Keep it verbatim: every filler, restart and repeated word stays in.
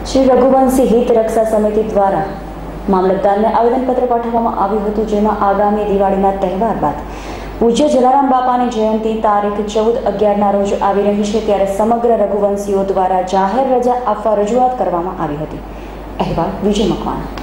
શ્રી રઘુવંશી હિત રક્ષા સમિતિ દ્વારા મામલતદારને આવેદનપત્ર પાઠવવામાં આવ્યું હતું, જેમાં આગામી દિવાળીના તહેવાર બાદ પૂજ્ય જલારામ બાપાની જયંતિ તારીખ ચૌદ અગિયારના રોજ આવી રહી છે, ત્યારે સમગ્ર રઘુવંશીઓ દ્વારા જાહેર રજા આપવા રજૂઆત કરવામાં આવી હતી. અહેવાલ વિજય મકવાણા.